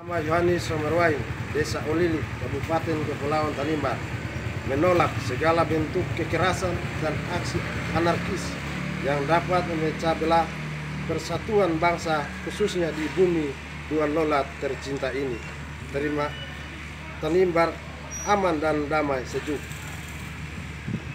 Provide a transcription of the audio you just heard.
Nama Yohanes Somerwain, Desa Olili, Kabupaten Kepulauan Tanimbar, menolak segala bentuk kekerasan dan aksi anarkis yang dapat memecah belah persatuan bangsa, khususnya di bumi Dua Lolat tercinta ini. Terima Tanimbar aman dan damai sejuk.